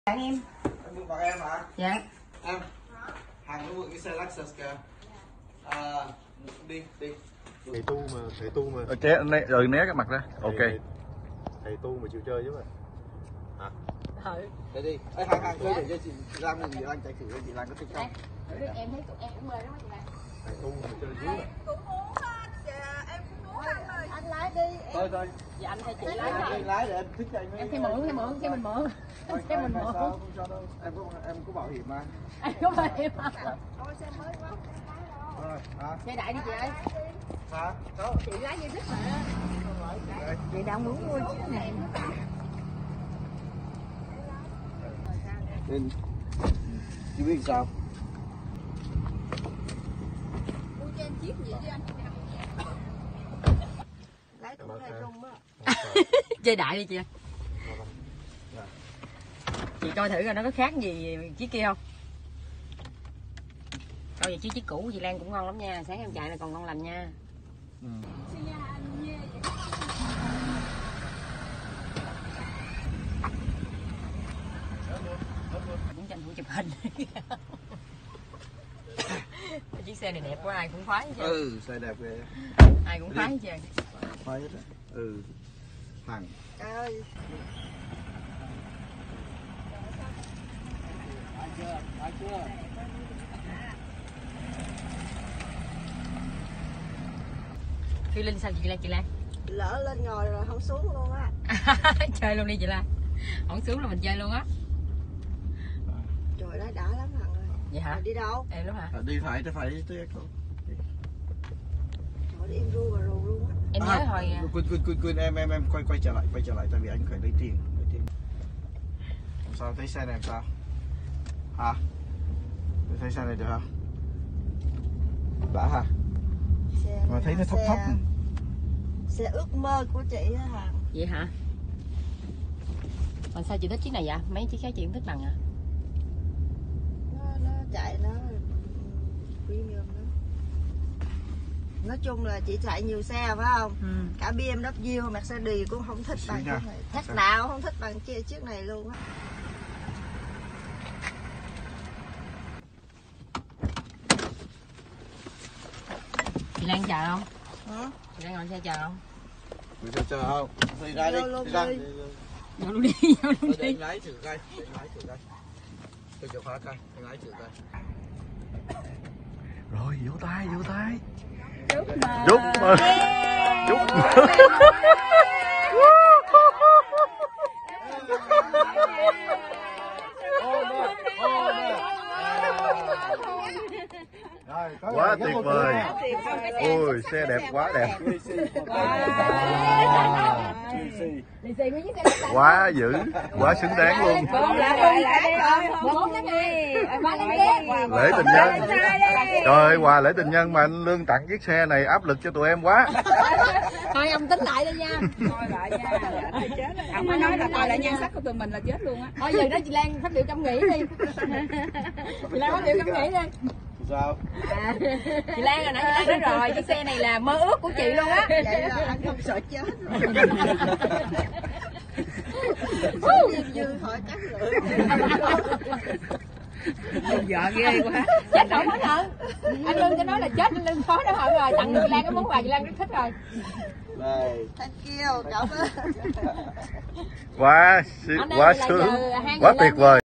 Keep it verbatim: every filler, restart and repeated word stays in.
Bạn em. Anh mượn bạn em hả? Dạ. Em. Hàng nó mượn cái xe Lexus kìa. À, đi, đi. Thầy tu mà, thầy tu mà. Ờ, chế né, rồi né cái mặt ra. Ok. Thầy, thầy tu mà chịu chơi chứ mà. Hả? Ừ. Để đi. Ê, hàng hàng chơi để cho chị, chị Lan mình, chị Lan chạy thử cho chị Lan có thích không? Đấy. Em thấy tụi em cũng mê lắm chị Lan. Thầy tu mà chơi chứ mà. Cũng muốn hết, em cũng muốn anh ơi. Anh lái đi. Thôi thôi. Dạ anh hay chị Anh lái lái, đi. lái để em thích cho anh. Em sẽ mượn, em mượn, cho mình mượn. Thôi, Cho mình thôi, mượn. sao, không sao đâu. Em có em có bảo hiểm mà. Anh có mê em hả? Thôi xe mới quá, không lái đâu. Rồi, hả? Xe đại đi chị ơi. Hả? Đâu? Chị lái như thích mà. Đây. Chị đang muốn mua chiếc này. Nên chị biết sao? Mua cho em chiếc gì chứ anh? Lái cũng hay rung á. Chơi đại đi chị ơi. Chị coi thử coi nó có khác gì chiếc kia không? Coi vậy chứ chiếc cũ chị Lan cũng ngon lắm nha. Sáng em chạy là còn ngon lành nha. Ừ. Cũng tranh thủ chụp hình. Chiếc xe này đẹp quá, ai cũng khoái chứ. Ừ, xe đẹp ghê. Ai cũng khoái chứ. Khoái hết á. Ừ. Thằng. Trời ơi. Ai chưa? Ai chưa? Phi Linh sao chị Lan chị Lan? Lỡ lên ngồi rồi không xuống luôn á. Chơi luôn đi chị Lan. Không xuống là mình chơi luôn á. Trời đó đã lắm Hằng ơi. Vậy hả? Rồi đi đâu? Em đúng hả? À, đi phải, đi phải đi tới không? Trời đi em ru bà rù luôn á. Em nhớ hồi quên quên quên quên em em em quay quay trở lại quay trở lại tại vì anh phải lấy tiền lấy tiền. Làm sao thấy xe này làm sao? Hả? Thấy xe này được không? Đã hả? Xe Mà thấy nó thấp xe, thấp. xe ước mơ của chị á Hằng. vậy hả? Mà sao chị thích chiếc này vậy? Mấy chiếc khác chị không thích bằng à? Nó, nó chạy nó premium đó. Nói chung là chị chạy nhiều xe phải không? Ừ. Cả bê em vê, Mercedes cũng không thích bằng Xíu chiếc nha. này. Thét Sao? nào không thích bằng chiếc, chiếc này luôn á. Chị Lan chờ không? Hả? Chị Lan ngồi xe chờ không? Mình chờ chờ không? Đi ra đi, Vô luôn đi ra. đi. Vô luôn đi, vô luôn Để đi. anh lái thử coi, để anh lái thử coi. Tôi chìa khóa coi, anh lái thử coi. Rồi vỗ tay, vỗ tay. Chúc mừng. Chúc mừng. Chúc mừng. Quá tuyệt vời. Ôi xe đẹp quá đẹp. Lì xì với chiếc xe đẹp. Quá dữ, quá xứng đáng luôn. Lại lại đi. Bốn cái này. Ba lên đi. Lễ tình nhân. Trời ơi, quà lễ tình nhân mà anh Lương tặng chiếc xe này áp lực cho tụi em quá. Thôi ông tính lại đi nha. Coi lại nha, thì chết rồi. Ông mới nói là coi lại nhan sắc của tụi mình là chết luôn á. Thôi giờ đó chị Lan phát biểu trong nghĩ đi. Chị Lan phát biểu trong nghĩ đi. Sao? À, chị Lan hồi nãy chị Lan nói rồi, chiếc xe này là mơ ước của chị luôn á. Vậy là anh không sợ chết rồi. Sống dư thôi chắc rồi. Vợ ghê quá. Chết nổi hối hận. Anh Lương cho nói là chết, anh Lương khó đó hận rồi. Tặng chị Lan cái món quà chị Lan rất thích rồi. Đây. Thank you, cảm ơn. Quá Ở đây quá là sướng, giờ hai người quá lên tuyệt nha. vời.